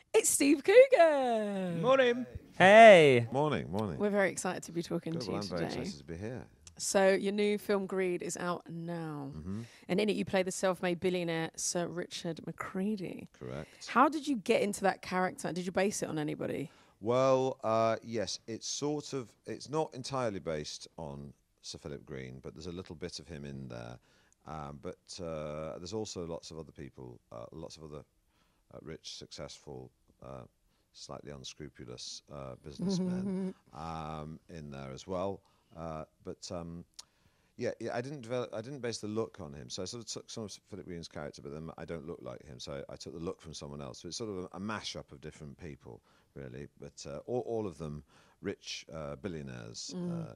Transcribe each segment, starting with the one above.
It's Steve Coogan. Morning. Hey. Morning. We're very excited to be talking to you I'm today. very excited to be here. So your new film Greed is out now. Mm-hmm. And in it you play the self-made billionaire Sir Richard McCready. Correct. How did you get into that character? Did you base it on anybody? Well, yes, it's not entirely based on Sir Philip Green, but there's a little bit of him in there. But there's also lots of other people, lots of other rich, successful, slightly unscrupulous businessmen in there as well. Yeah, I didn't base the look on him. So I sort of took some of Philip Green's character, but then I don't look like him. So I took the look from someone else. So it's sort of a mashup of different people, really. But all of them rich billionaires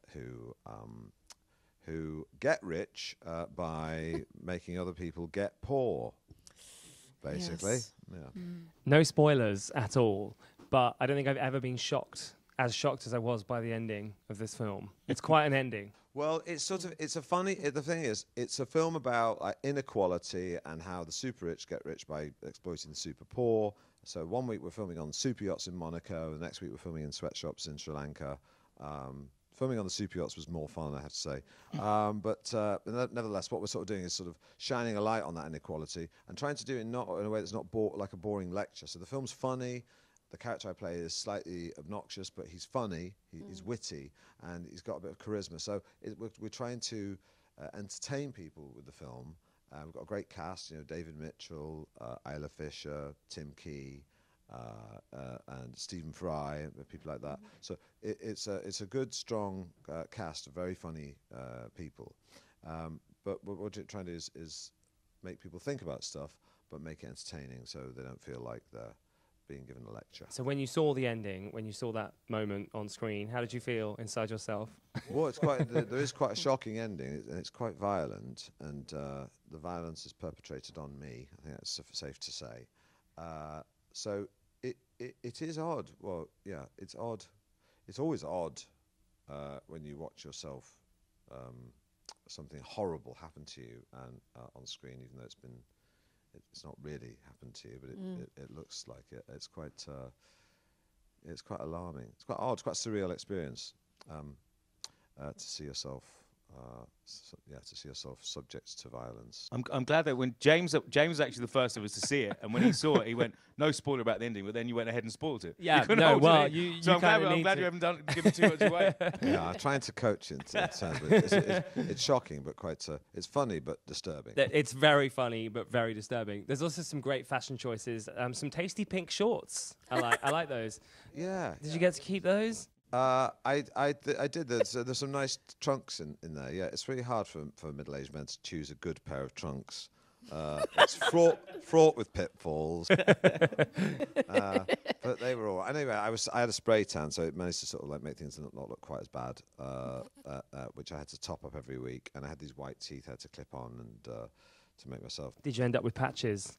who get rich by making other people get poor, basically. Yes. Yeah. No spoilers at all, but I don't think I've ever been shocked as I was by the ending of this film. It's quite an ending. Well, it's a funny, the thing is, it's a film about inequality and how the super rich get rich by exploiting the super poor. So one week we're filming on super yachts in Monaco, the next week we're filming in sweatshops in Sri Lanka. Filming on the super yachts was more fun, I have to say. But nevertheless, what we're sort of doing is sort of shining a light on that inequality and trying to do it not in a way that's not like a boring lecture. So the film's funny. The character I play is slightly obnoxious, but he's funny, he's witty, and he's got a bit of charisma. So we're trying to entertain people with the film. We've got a great cast, David Mitchell, Isla Fisher, Tim Key, and Stephen Fry, and people like that. So it's a good, strong cast of very funny people. But what we're trying to do is make people think about stuff, but make it entertaining so they don't feel like they're being given a lecture. So when you saw the ending, when you saw that moment on screen, how did you feel inside yourself? Well, there is quite a shocking ending, and it's quite violent, and the violence is perpetrated on me. I think that's safe to say. So it is odd. Well, yeah, it's odd. It's always odd when you watch yourself something horrible happen to you and on screen, even though it's not really happened to you, but it looks like it. It's quite alarming. It's quite odd. It's quite a surreal experience to see yourself. To see yourself subject to violence. I'm glad that when James was actually the first of us to see it, and when he saw it, he went, "No spoiler about the ending," but then you went ahead and spoiled it. Yeah, no, well, so I'm glad you haven't given too much away. Yeah, I'm trying to coach it. It's shocking, but it's funny but disturbing. It's very funny but very disturbing. There's also some great fashion choices. Some tasty pink shorts. I like those. Yeah. Did you get to keep those? I did. There's some nice trunks in there. Yeah, it's really hard for middle-aged men to choose a good pair of trunks. It's fraught with pitfalls. But they were all right. Anyway, I had a spray tan, so it managed to sort of like make things not look quite as bad. Which I had to top up every week, and I had these white teeth I had to clip on and to make myself. Did you end up with patches?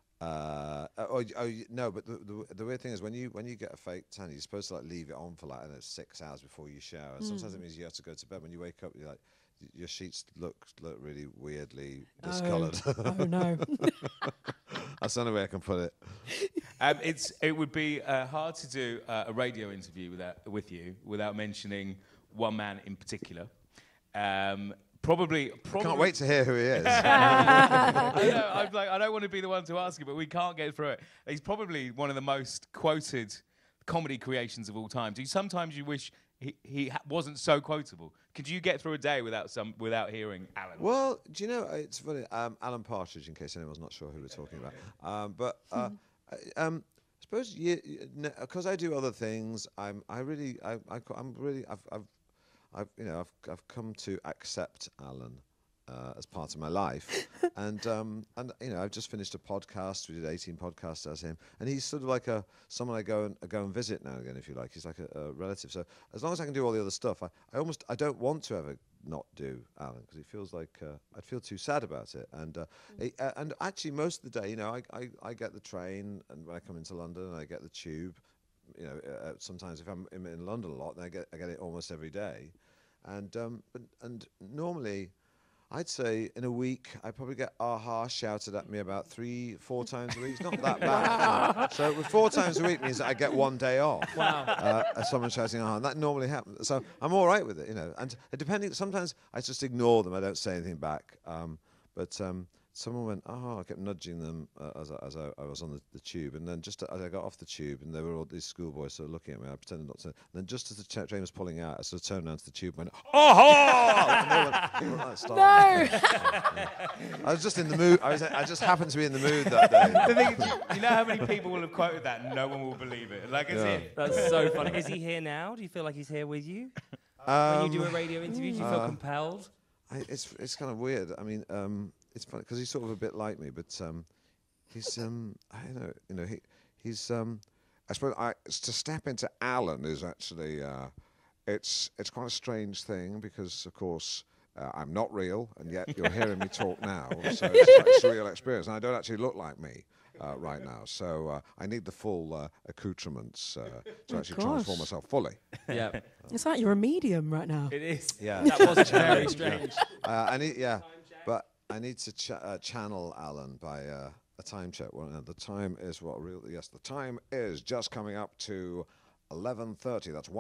No, but the weird thing is when you get a fake tan, you're supposed to like leave it on for like 6 hours before you shower. Sometimes it means you have to go to bed. When you wake up, you're like, your sheets look really weirdly discoloured. Oh no. That's the only way I can put it. It would be hard to do a radio interview with you without mentioning one man in particular. Probably. I can't wait to hear who he is. I don't want to be the one to ask you, but we can't get through it. He's probably one of the most quoted comedy creations of all time. Sometimes you wish he wasn't so quotable. Could you get through a day without hearing Alan? Well, do you know, it's funny. Alan Partridge, in case anyone's not sure who we're talking about. I suppose because I do other things, I've come to accept Alan as part of my life, and I've just finished a podcast. We did 18 podcasts as him, and he's sort of like someone I go and visit now and again, if you like. He's like a relative. So as long as I can do all the other stuff, I don't want to ever not do Alan, because it feels like I'd feel too sad about it. And actually most of the day, I get the train, and when I come into London, I get the tube. Sometimes if I'm in London a lot, then I get it almost every day. And normally, I'd say in a week, I probably get aha shouted at me about 3-4 times a week. It's not that bad. So with 4 times a week means that I get 1 day off. Wow. Someone shouting aha, and that normally happens. So I'm all right with it, you know. And depending, sometimes I just ignore them. I don't say anything back. But someone went, I kept nudging them as I was on the tube. And then just as I got off the tube, and there were all these schoolboys sort of looking at me, I pretended not to. And then just as the train was pulling out, I sort of turned around to the tube and went, aha! And they went, stop. No! I was just in the mood. I just happened to be in the mood that day. The thing is, you know how many people will have quoted that and no one will believe it? Like, it's it. That's so funny. Is he here now? Do you feel like he's here with you? When you do a radio interview, do you feel compelled? It's kind of weird. I mean, it's funny because he's sort of a bit like me, but he's I don't know, he's I suppose to step into Alan is actually it's quite a strange thing because of course I'm not real and yet you're hearing me talk now, so it's a real experience, and I don't actually look like me. Right now, so I need the full accoutrements to actually transform myself fully. Yeah, It's like you're a medium right now. it is. Yeah, That was very strange. But I need to channel Alan by a time check. Well, the time is the time is just coming up to 11:30. That's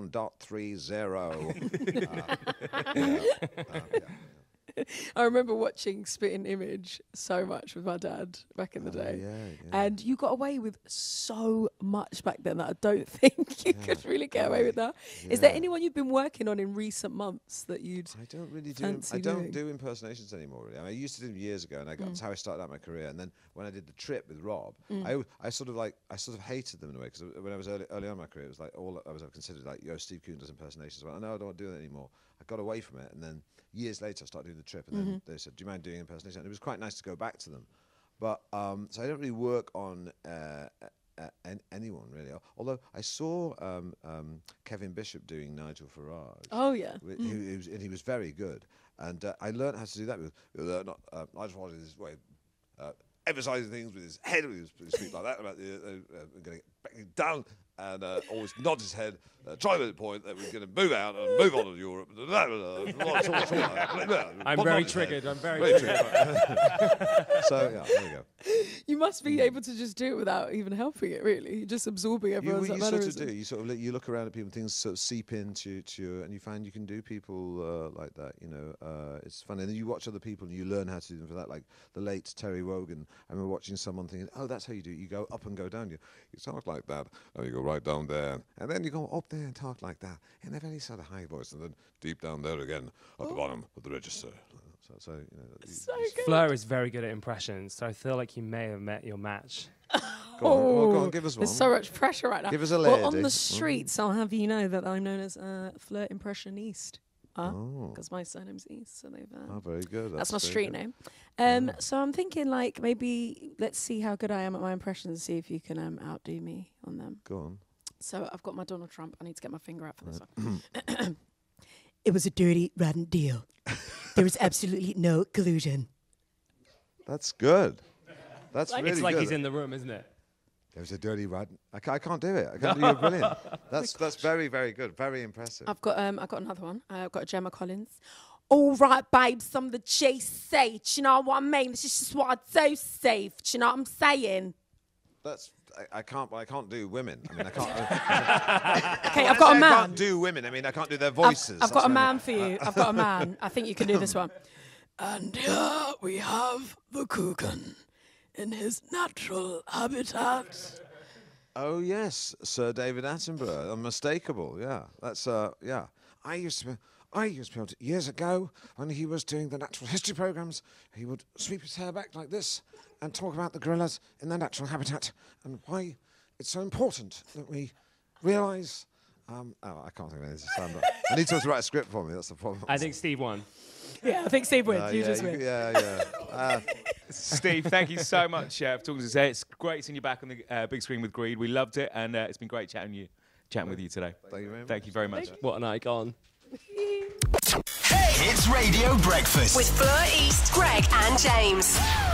11.30. I remember watching Spitting Image so much with my dad back in the day. And you got away with so much back then that I don't think you could really get away with that. Is there anyone you've been working on in recent months that you'd I don't really fancy do doing? impersonations anymore, really. I mean, I used to do them years ago, and that's how I started out my career. And then when I did the trip with Rob, I sort of hated them in a way, because when I was early on in my career, it was like all I was ever considered like, Steve Coogan does impersonations. Well, no, I don't want to do that anymore. I got away from it, and then years later I started doing the trip, and then they said, do you mind doing impersonation? And it was quite nice to go back to them. But so I don't really work on anyone really. Although I saw Kevin Bishop doing Nigel Farage. Oh yeah. He was very good, and I learned how to do that with Nigel Farage is way emphasising things with his head, with his feet like that, about getting back down, and always nod his head, try to make the point that we're going to move out and move on to Europe. I'm very triggered. I'm very triggered. So yeah, there you go. You must be able to just do it without even helping it, really. You're just absorbing everyone's You mannerisms. sort of do. You sort of you look around at people, things sort of seep into you, and you find you can do people like that. You know, it's funny. And then you watch other people, and you learn how to do them for that. Like the late Terry Wogan. I remember watching someone thinking, "Oh, that's how you do it. You go up and go down. You talk like that, and you go right down there, and then you go up there and talk like that in a very sort of high voice, and then deep down there again at the bottom of the register." So you know, So good. Fleur is very good at impressions, so I feel like you may have met your match. Go on, give us one. There's so much pressure right now. Give us a Well, on lady. the streets, I'll have you know that I'm known as Fleur Impressioniste. Because my surname's East, so they've. Oh, very good. That's my very street good. name. So I'm thinking, like, maybe let's see how good I am at my impressions and see if you can outdo me on them. Go on. So I've got my Donald Trump. I need to get my finger out for this one. It was a dirty, rotten deal. There was absolutely no collusion. That's good. That's Like- really It's like good. he's in the room, isn't it? There was a dirty rotten. I can't do it. I can't do it. Brilliant. That's very, very good. Very impressive. I've got another one. I've got a Gemma Collins. All right, babes, I'm the J-say. Do you know what I mean? This is just what I do, Steve. Do you know what I'm saying? That's I can't do women. I mean, I can't. Okay, I've got a I man. can't do women. I mean, I can't do their voices. I've got a That's man what for you. I've got a man. I think you can do this one. And here we have the Coogan in his natural habitat. Oh yes, Sir David Attenborough, unmistakable. Yeah, that's yeah. I used to be able to, years ago when he was doing the natural history programs. He would sweep his hair back like this and talk about the gorillas in their natural habitat and why it's so important that we realise. I can't think of anything to stand up. I need someone to write a script for me. That's the problem. I think Steve won. Yeah, I think Steve wins. You just win. Yeah. Steve, thank you so much for talking to us today. It's great seeing you back on the big screen with Greed. We loved it, and it's been great chatting with you today. Thank you very much. What an icon. Hits Radio Breakfast With Fleur East, Greg and James.